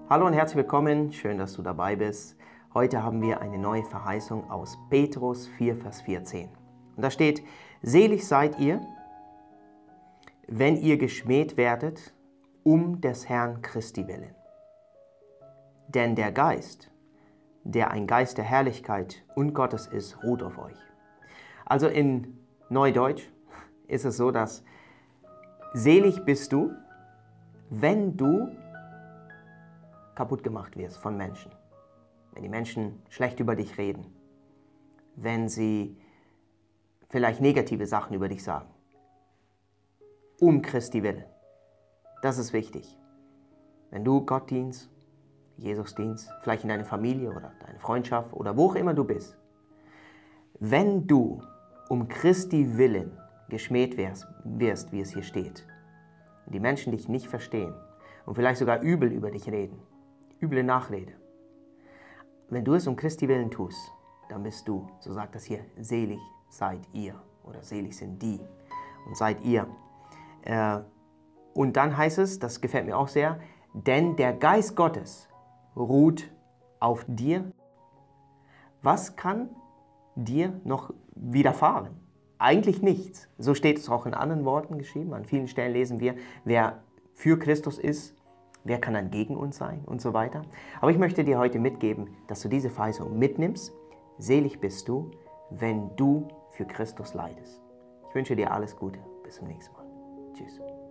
Hallo und herzlich willkommen, schön, dass du dabei bist. Heute haben wir eine neue Verheißung aus Petrus 4, Vers 14. Und da steht, selig seid ihr, wenn ihr geschmäht werdet, um des Herrn Christi willen. Denn der Geist, der ein Geist der Herrlichkeit und Gottes ist, ruht auf euch. Also in Neudeutsch ist es so, dass selig bist du, wenn du kaputt gemacht wirst von Menschen. Wenn die Menschen schlecht über dich reden. Wenn sie vielleicht negative Sachen über dich sagen. Um Christi willen. Das ist wichtig. Wenn du Gott dienst, Jesus dienst, vielleicht in deiner Familie oder deine Freundschaft oder wo auch immer du bist. Wenn du um Christi willen geschmäht wirst, wie es hier steht, und die Menschen dich nicht verstehen und vielleicht sogar übel über dich reden, üble Nachrede. Wenn du es um Christi willen tust, dann bist du, so sagt das hier, selig seid ihr oder selig sind die und seid ihr. Und dann heißt es, das gefällt mir auch sehr, denn der Geist Gottes ruht auf dir. Was kann dir noch widerfahren? Eigentlich nichts. So steht es auch in anderen Worten geschrieben. An vielen Stellen lesen wir, wer für Christus ist, wer kann dann gegen uns sein und so weiter. Aber ich möchte dir heute mitgeben, dass du diese Verheißung mitnimmst. Selig bist du, wenn du für Christus leidest. Ich wünsche dir alles Gute. Bis zum nächsten Mal. Tschüss.